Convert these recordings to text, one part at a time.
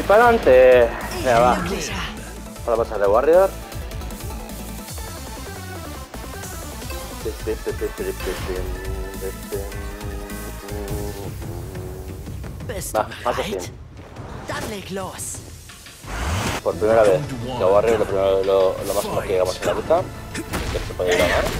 para adelante. Venga, va. Ahora pasar de Warrior. Va, más de 100. Por primera vez, de Warrior lo máximo que llegamos en la ruta. Que se puede ir a más.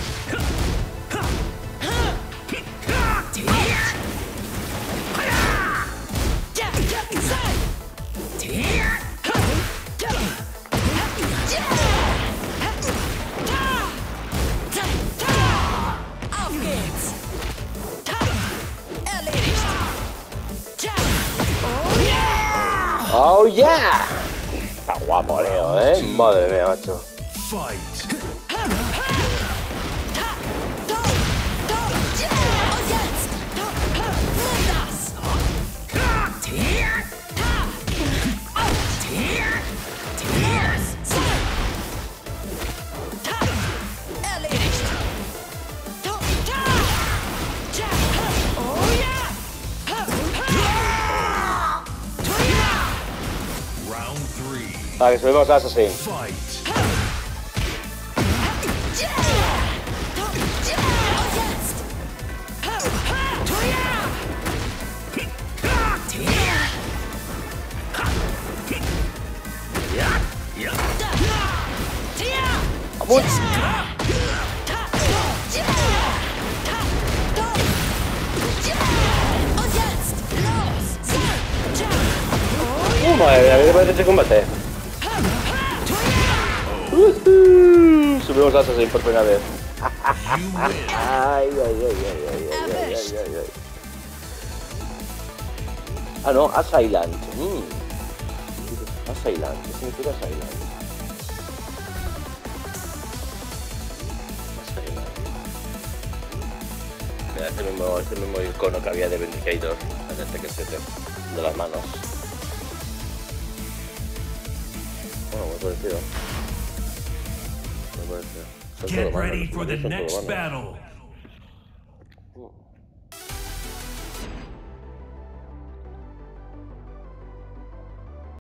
¡Oh, yeah! Está guapo, Leo, ¿eh? Madre mía, macho. Vale, que subimos a Assailant. ¡Vamos! Madre mía, ¿qué parece este combate? Subimos a Assailant por primera vez. Ay. Ah, no, Assailant. Assailant, ¿qué significa Assailant? Mira, este mismo icono que había de Vindicator, en este que se de las manos. Bueno, muy parecido. Get ready for the next battle.